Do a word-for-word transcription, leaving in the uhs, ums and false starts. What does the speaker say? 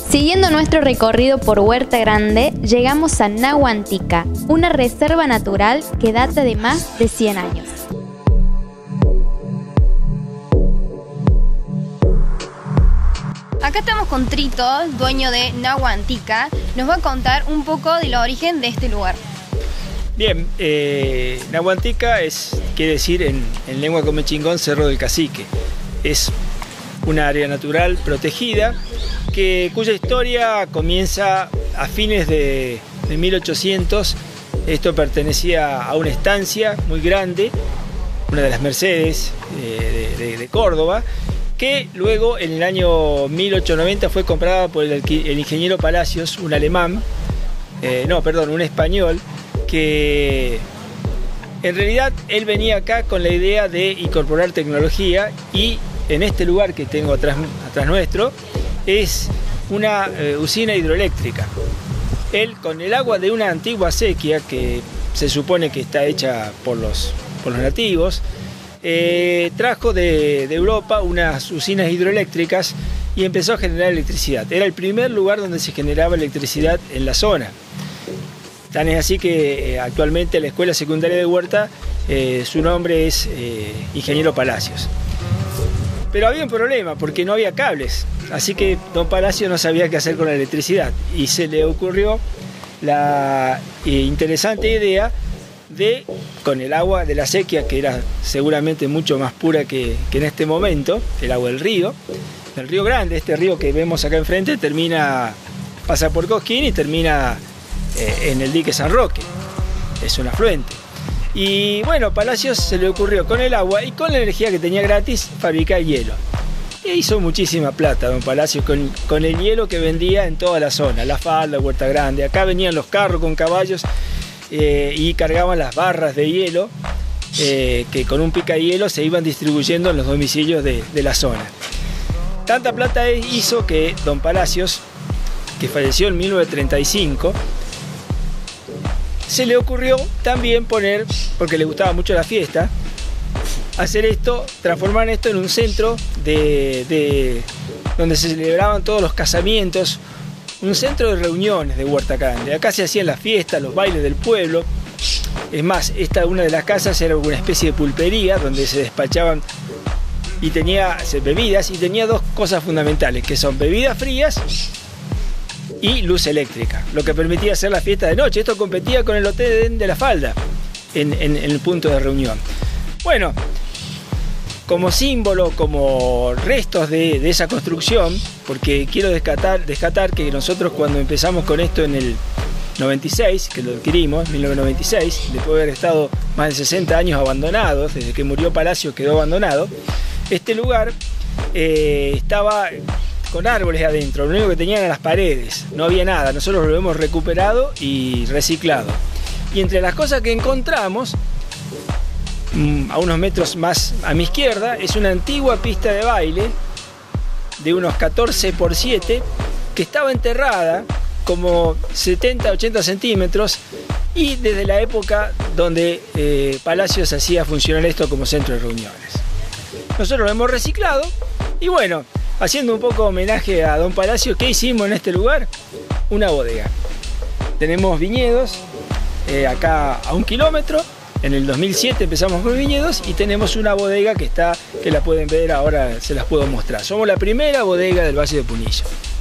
Siguiendo nuestro recorrido por Huerta Grande, llegamos a Nahuantica, una reserva natural que data de más de cien años. Acá estamos con Trito, dueño de Nahuantica. Nos va a contar un poco del origen de este lugar. Bien, eh, Nahuantica es, quiere decir en, en lengua comechingón, Cerro del Cacique. Es una área natural protegida que, cuya historia comienza a fines de, de mil ochocientos. Esto pertenecía a una estancia muy grande, una de las Mercedes eh, de, de, de Córdoba, que luego en el año mil ochocientos noventa fue comprada por el, el ingeniero Palacios, un alemán, eh, no, perdón, un español, que en realidad él venía acá con la idea de incorporar tecnología, y en este lugar que tengo atrás, atrás nuestro es una eh, usina hidroeléctrica. Él, con el agua de una antigua acequia que se supone que está hecha por los, por los nativos, eh, trajo de, de Europa unas usinas hidroeléctricas y empezó a generar electricidad. Era el primer lugar donde se generaba electricidad en la zona. Tan es así que eh, actualmente la escuela secundaria de Huerta, eh, su nombre es eh, Ingeniero Palacios. Pero había un problema porque no había cables, así que don Palacios no sabía qué hacer con la electricidad y se le ocurrió la eh, interesante idea de, con el agua de la acequia, que era seguramente mucho más pura que, que en este momento, el agua del río, del río Grande, este río que vemos acá enfrente termina, pasa por Cosquín y termina eh, en el dique San Roque, es un afluente. Y bueno, Palacios se le ocurrió con el agua y con la energía que tenía gratis fabricar hielo. E hizo muchísima plata don Palacios con, con el hielo que vendía en toda la zona, La Falda, Huerta Grande. Acá venían los carros con caballos eh, y cargaban las barras de hielo eh, que con un picahielo se iban distribuyendo en los domicilios de, de la zona. Tanta plata hizo que don Palacios, que falleció en mil novecientos treinta y cinco, se le ocurrió también poner, porque le gustaba mucho la fiesta, hacer esto, transformar esto en un centro de, de, donde se celebraban todos los casamientos, un centro de reuniones de Huerta Grande. Acá se hacían las fiestas, los bailes del pueblo. Es más, esta, una de las casas era una especie de pulpería donde se despachaban y tenía bebidas, y tenía dos cosas fundamentales, que son bebidas frías y luz eléctrica, lo que permitía hacer la fiesta de noche. Esto competía con el hotel de La Falda en, en, en el punto de reunión. Bueno, como símbolo, como restos de, de esa construcción, porque quiero descatar, descatar que nosotros cuando empezamos con esto en el noventa y seis, que lo adquirimos, mil novecientos noventa y seis, después de haber estado más de sesenta años abandonados, desde que murió Palacio quedó abandonado, este lugar eh, estaba con árboles adentro, lo único que tenían eran las paredes, no había nada. Nosotros lo hemos recuperado y reciclado. Y entre las cosas que encontramos, a unos metros más a mi izquierda, es una antigua pista de baile de unos catorce por siete que estaba enterrada como setenta a ochenta centímetros, y desde la época donde eh, Palacios hacía funcionar esto como centro de reuniones. Nosotros lo hemos reciclado y bueno, haciendo un poco homenaje a don Palacios, ¿qué hicimos en este lugar? Una bodega. Tenemos viñedos eh, acá a un kilómetro. En el dos mil siete empezamos con viñedos y tenemos una bodega que está, que la pueden ver ahora, se las puedo mostrar. Somos la primera bodega del Valle de Punilla.